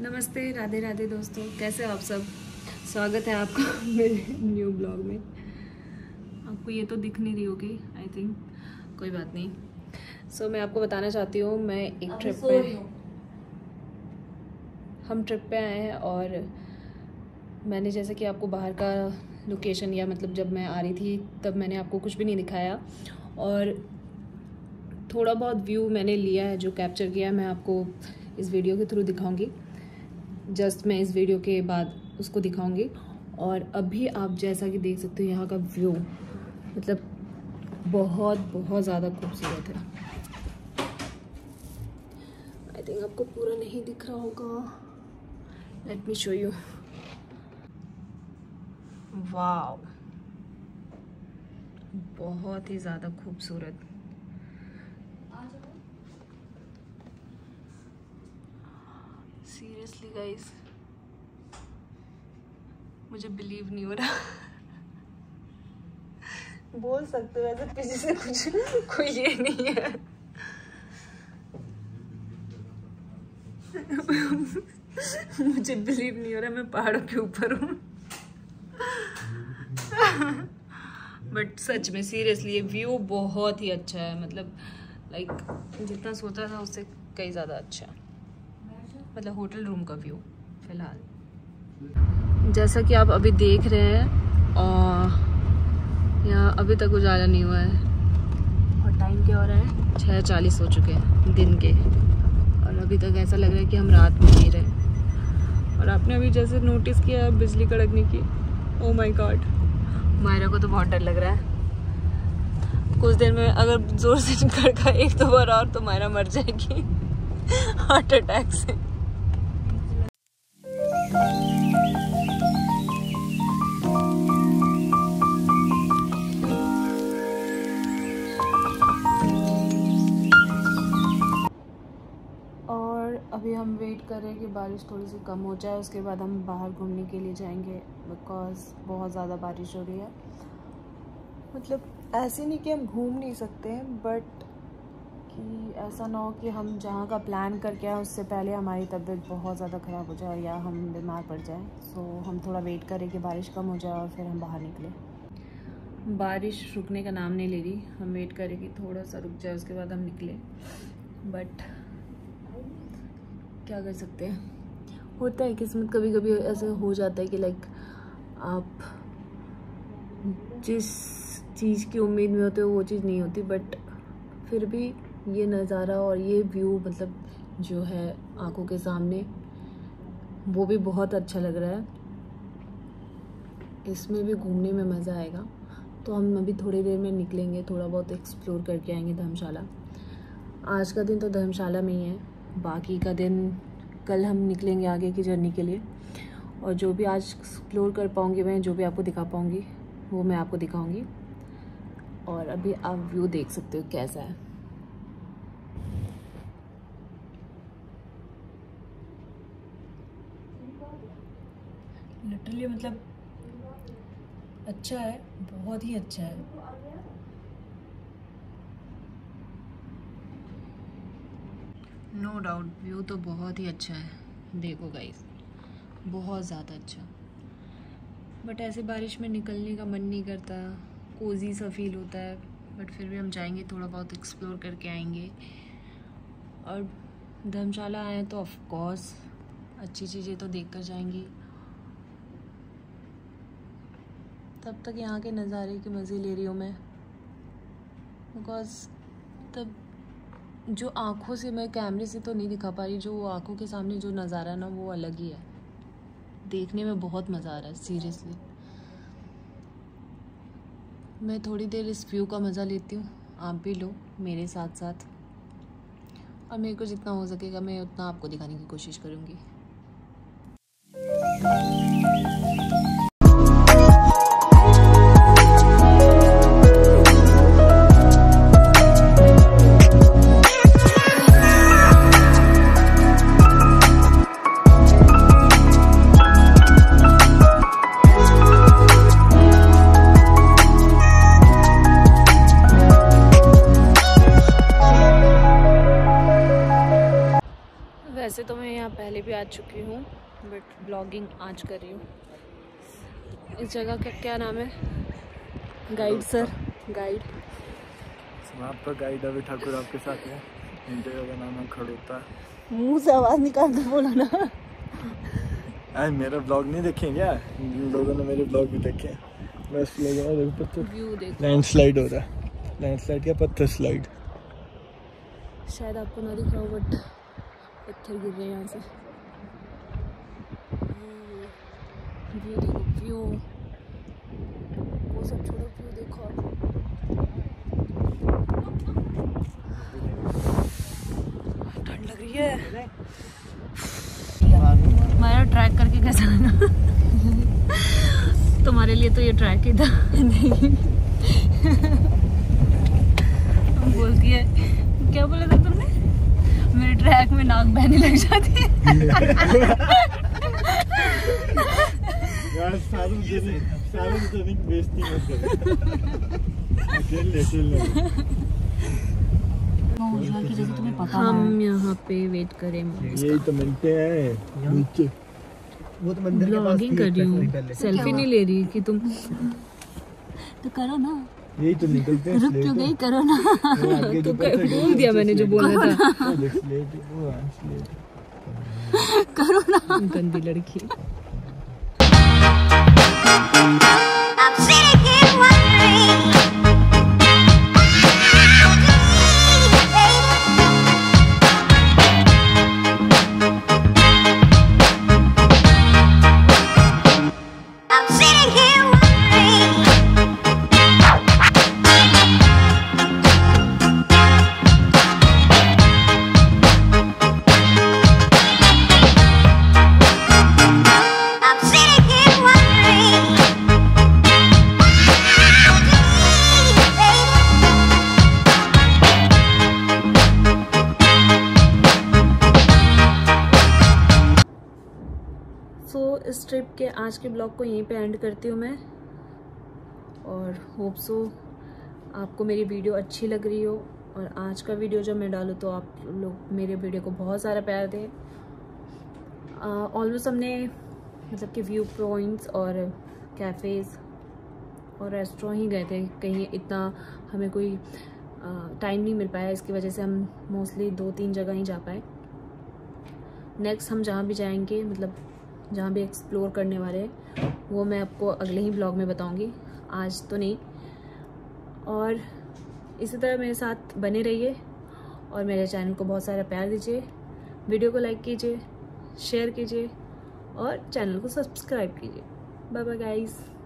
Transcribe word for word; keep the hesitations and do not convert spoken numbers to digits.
नमस्ते, राधे राधे दोस्तों, कैसे हो आप सब। स्वागत है आपका मेरे न्यू ब्लॉग में। आपको ये तो दिख नहीं रही होगी आई थिंक, कोई बात नहीं। सो so, मैं आपको बताना चाहती हूँ, मैं एक ट्रिप पे हम ट्रिप पे आए हैं और मैंने जैसे कि आपको बाहर का लोकेशन या मतलब जब मैं आ रही थी तब मैंने आपको कुछ भी नहीं दिखाया और थोड़ा बहुत व्यू मैंने लिया है जो कैप्चर किया है, मैं आपको इस वीडियो के थ्रू दिखाऊंगी। जस्ट मैं इस वीडियो के बाद उसको दिखाऊंगी। और अभी आप जैसा कि देख सकते हो यहाँ का व्यू मतलब बहुत बहुत ज़्यादा खूबसूरत है। आई थिंक आपको पूरा नहीं दिख रहा होगा, let me show you. Wow, बहुत ही ज़्यादा खूबसूरत। सीरियसली गाइस, मुझे बिलीव नहीं हो रहा। बोल सकते हो वैसे पीछे से कुछ कोई ये नहीं है। मुझे बिलीव नहीं हो रहा मैं पहाड़ों के ऊपर हूँ। बट सच में सीरियसली ये व्यू बहुत ही अच्छा है, मतलब लाइक जितना सोचा था उससे कई ज़्यादा अच्छा है। मतलब होटल रूम का व्यू फिलहाल जैसा कि आप अभी देख रहे हैं और यहाँ अभी तक उजाला नहीं हुआ है और टाइम क्या हो रहा है, छः चालीस हो चुके हैं दिन के और अभी तक ऐसा लग रहा है कि हम रात में जी रहे हैं। और आपने अभी जैसे नोटिस किया बिजली कड़कने की, ओ माय गॉड, मायरा को तो बहुत डर लग रहा है। कुछ देर में अगर जोर से कड़का एक दो बार और तो मायरा मर जाएगी हार्ट अटैक से। और अभी हम वेट कर रहे हैं कि बारिश थोड़ी सी कम हो जाए, उसके बाद हम बाहर घूमने के लिए जाएंगे बिकॉज़ बहुत ज़्यादा बारिश हो रही है। मतलब ऐसे नहीं कि हम घूम नहीं सकते हैं, बट कि ऐसा ना हो कि हम जहाँ का प्लान करके आए उससे पहले हमारी तबीयत बहुत ज़्यादा ख़राब हो जाए या हम बीमार पड़ जाए। सो हम थोड़ा वेट करें कि बारिश कम हो जाए और फिर हम बाहर निकले। बारिश रुकने का नाम नहीं ले रही, हम वेट करें कि थोड़ा सा रुक जाए उसके बाद हम निकले। बट क्या कर सकते हैं, होता है किस्मत, कभी कभी ऐसे हो जाता है कि लाइक आप जिस चीज़ की उम्मीद में होते हो वो चीज़ नहीं होती। बट फिर भी ये नज़ारा और ये व्यू मतलब जो है आंखों के सामने वो भी बहुत अच्छा लग रहा है। इसमें भी घूमने में मज़ा आएगा। तो हम अभी थोड़ी देर में निकलेंगे, थोड़ा बहुत एक्सप्लोर करके आएंगे धर्मशाला। आज का दिन तो धर्मशाला में ही है, बाकी का दिन कल हम निकलेंगे आगे की जर्नी के लिए। और जो भी आज एक्सप्लोर कर पाऊँगी मैं, जो भी आपको दिखा पाऊँगी वो मैं आपको दिखाऊँगी। और अभी आप व्यू देख सकते हो कैसा है। लिटरली मतलब अच्छा है, बहुत ही अच्छा है। नो डाउट व्यू तो बहुत ही अच्छा है, देखो गाइस बहुत ज़्यादा अच्छा। बट ऐसे बारिश में निकलने का मन नहीं करता, कोजी सा फील होता है। बट फिर भी हम जाएंगे, थोड़ा बहुत एक्सप्लोर करके आएंगे। और धर्मशाला आए तो ऑफ कोर्स अच्छी चीज़ें तो देख कर जाएंगी। तब तक यहाँ के नज़ारे के मज़े ले रही हूँ मैं, बिकॉज़ तब जो आँखों से मैं कैमरे से तो नहीं दिखा पा रही, जो आँखों के सामने जो नज़ारा ना वो अलग ही है, देखने में बहुत मज़ा आ रहा है सीरियसली। मैं थोड़ी देर इस व्यू का मज़ा लेती हूँ, आप भी लो मेरे साथ साथ। और मेरे को जितना हो सकेगा मैं उतना आपको दिखाने की कोशिश करूँगी। वैसे तो मैं यहाँ पहले भी आ आ चुकी हूँ, बट ब्लॉगिंग आज कर रही हूँ। इस जगह का क्या नाम है? गाइड सर, गाइड आपका गाइड अभी ठाकुर आपके साथ है। इन जगह का नाम है खड़ोता। मुंह से आवाज़ निकाल के बोला ना। आज मेरा ब्लॉग नहीं देखें क्या? इन लोगों ने मेरे ब्लॉग भी देखे। बस व्यू देखो, लैंडस्लाइड हो रहा है। लैंडस्लाइड क्या, पत्थर स्लाइड। शायद आपको ना दिख रहा हो, बट पत्थर गिर रहे हैं यहाँ से। व्यू देखो, व्यू, वो सब छोड़ो, व्यू देखो। ठंड लग रही है। हमारा ट्रैक करके कैसा लगा? तुम्हारे लिए तो ये ट्रैक ही था। नहीं बोलती है, क्या बोला था तुमने? मेरे ट्रैक में नाक बहने लग जाती है। यार सारी सारी जनिक बेइज्जती मत कर। अकेले अकेले की जैसे तुम्हें पता हम यहाँ पे वेट करें। यही तो मिलते हैं नीचे। वो तो मंदिर के पास ब्लॉगिंग कर रही हूँ, सेल्फी नहीं ले रही कि तुम तो करो ना। यही तो निकलते हैं। रुक क्यों गई, करो ना। तो बोल दिया मैंने जो बोलना था। करो ना, गंदी लड़की। सो so, इस ट्रिप के आज के ब्लॉग को यहीं पे एंड करती हूँ मैं, और होप सो आपको मेरी वीडियो अच्छी लग रही हो। और आज का वीडियो जब मैं डालूँ तो आप लोग मेरे वीडियो को बहुत सारा प्यार दें। ऑलमोस्ट हमने मतलब कि व्यू पॉइंट्स और कैफ़ेज़ और रेस्टोरेंट ही गए थे, कहीं इतना हमें कोई टाइम नहीं मिल पाया, इसकी वजह से हम मोस्टली दो तीन जगह ही जा पाए। नेक्स्ट हम जहाँ भी जाएंगे, मतलब जहाँ भी एक्सप्लोर करने वाले हैं, वो मैं आपको अगले ही ब्लॉग में बताऊंगी, आज तो नहीं। और इसी तरह मेरे साथ बने रहिए और मेरे चैनल को बहुत सारा प्यार दीजिए। वीडियो को लाइक कीजिए, शेयर कीजिए और चैनल को सब्सक्राइब कीजिए। Bye bye guys.